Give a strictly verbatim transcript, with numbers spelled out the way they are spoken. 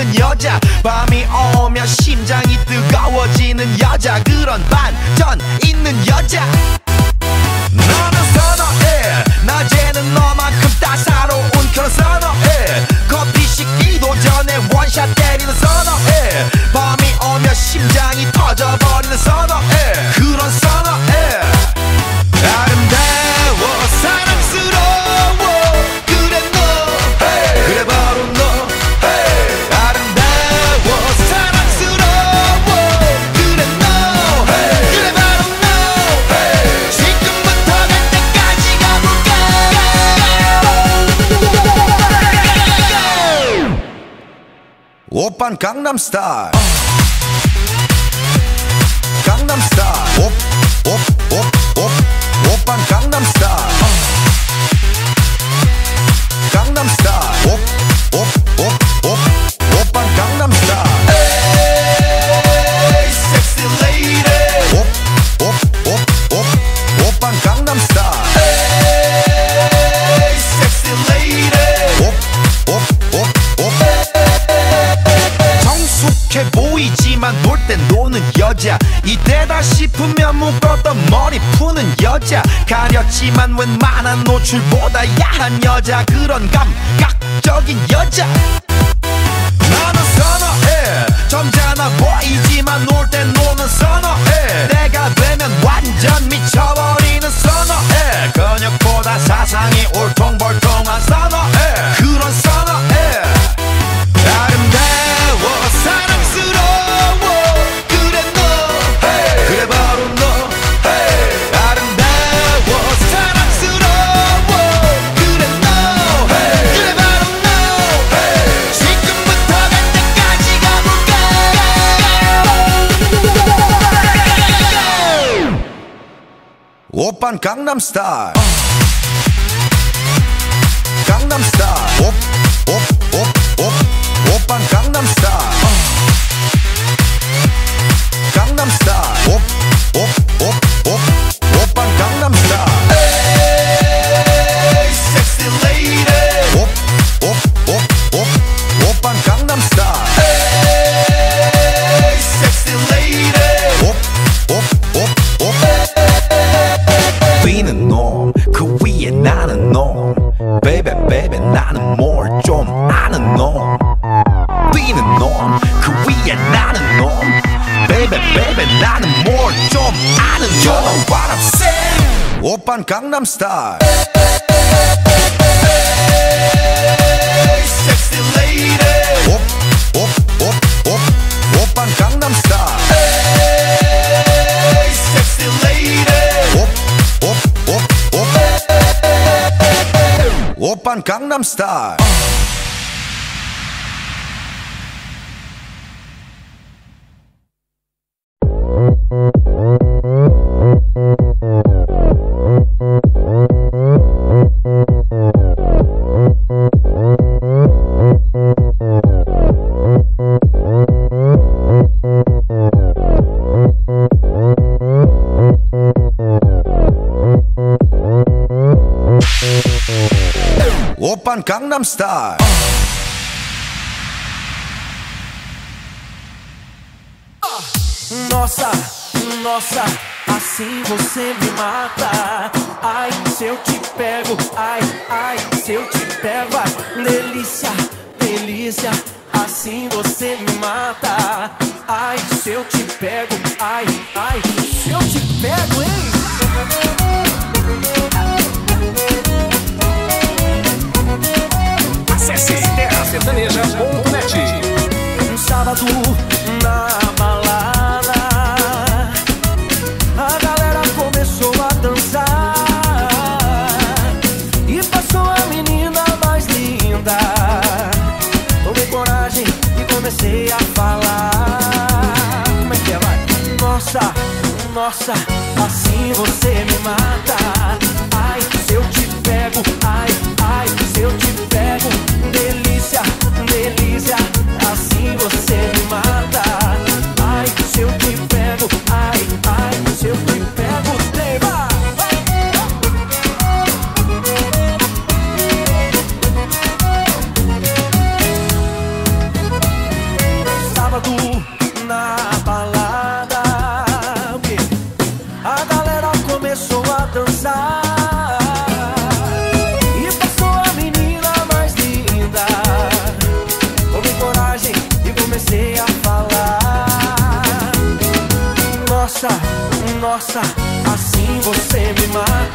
있는 여자, 밤이 오면 심장이 뜨거워지는 여자, 그런 반전 있는 여자. 너는 선어해, 낮에는 너만큼 따사로운 그런 선어해. 커피 식기도 전에 원샷 때리는 선어해. 밤이 오면 심장이 터져버리는 선어해. 그런 선어해. 아름다워 사랑스러워 그래 너, hey. 그래 바로 너, hey. 아름다워 사랑스러워 그래 너, hey. 그래 바로 너, hey. 지금부터 갈 때까지 가볼까. 오빤 강남스타일, 강남스타일. 오, 오, 오, 오. 오빤 강남스타일, 강남스타일. 오, 오, 오, 오. 오빤 강남스타일. 에이 섹시 레이디. 오, 오, 오, 오. 오빤 강남스타일. 에이 섹시 레이디. 오, 오, 오, 오. 성숙해 보이지만 놀 땐 노는 여자, 이때다 싶으면 묶었던 머리 푸는 여자, 가렸지만 웬만한 노출보다 야한 여자, 그런 감각적인 여자. 나는 선어해, 점잖아 보이지만 놀 땐 노는 선어해. 내가 되면 완전 미쳐버리는 선어해. 근육보다 사상이 울퉁불퉁한 선어해. 그런 선어해. 아름다워 사랑스러워 그래 너, hey. 그래 바로 너, hey. 아름다워 사랑스러워 그래 너, hey. 그래 바로 너, hey. 지금부터 갈 때까지 가볼까. 오빤 강남스타일, 강남스타일. 오, 오, 오, 오. 오빤 강남스타일, 강남스타일. 오, 오, 오, 오. 오빤 강남스타일. 에이 섹시 레이디. 오, 오, 오, 오. 오빤 강남스타일. 에이 섹시 레이디. 오, 오, 오, 오. 뛰는 놈, 그 위에 나는 놈. Baby, baby, 나는 뭘 좀 아는 놈. 뛰는 놈, 그 위에 나는 놈. Baby, baby, 나는 뭘 좀 아는 놈. You know what I'm saying? 오빤 강남스타일. Hey, sexy lady. 오, 오, 오, 오. 오빤 강남스타일. Hey, sexy lady. 오, 오, 오, 오. 오빤 강남스타일. 오빤 강남스타일. Nossa, nossa, assim você me mata. Ai, se eu te pego, ai, ai, se eu te pego, ai, delícia, delícia, assim você me mata. Ai, se eu te pego, ai, ai, se eu te pego, hein? Acesse terra sertaneja ponto net. Um sábado na balada, a galera começou a dançar e passou a menina mais linda. Tomei coragem e comecei a falar. Como é que é, vai? Nossa, nossa, assim você me mata. Ai, se eu te pego, ai, ai, se eu te pego, delícia, delícia, assim você me mata. Ai, se eu te pego, ai, ai, se eu te pego, tema. conversar. E passou a menina mais linda. Tomei coragem e comecei a falar. Nossa, nossa, assim você me mata.